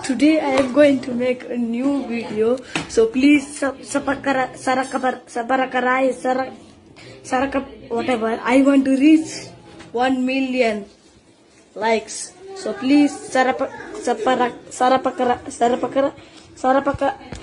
today I am going to make a new video. So please whatever. I want to reach 1 million likes. So please sarapaka